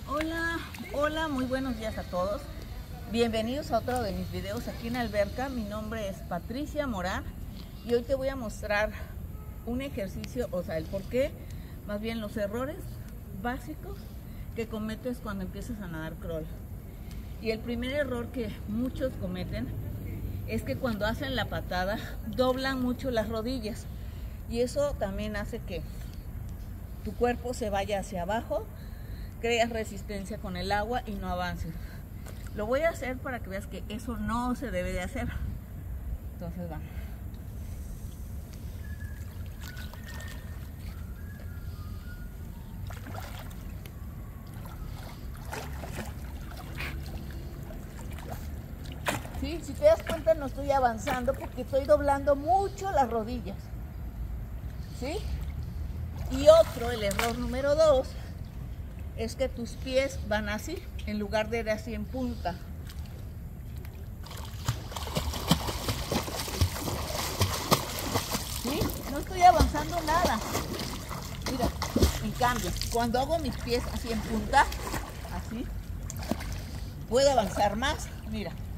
Hola, hola, muy buenos días a todos. Bienvenidos a otro de mis videos aquí en Alberca. Mi nombre es Patricia Morán y hoy te voy a mostrar un ejercicio, o sea, el por qué, más bien los errores básicos que cometes cuando empiezas a nadar crawl. Y el primer error que muchos cometen es que cuando hacen la patada doblan mucho las rodillas y eso también hace que tu cuerpo se vaya hacia abajo, creas resistencia con el agua y no avances. Lo voy a hacer para que veas que eso no se debe de hacer. Entonces va. ¿Sí? Si te das cuenta no estoy avanzando porque estoy doblando mucho las rodillas. ¿Sí? Y el error número 2, es que tus pies van así, en lugar de así en punta. ¿Sí? No estoy avanzando nada. Mira, en cambio, cuando hago mis pies así en punta, así, puedo avanzar más. Mira.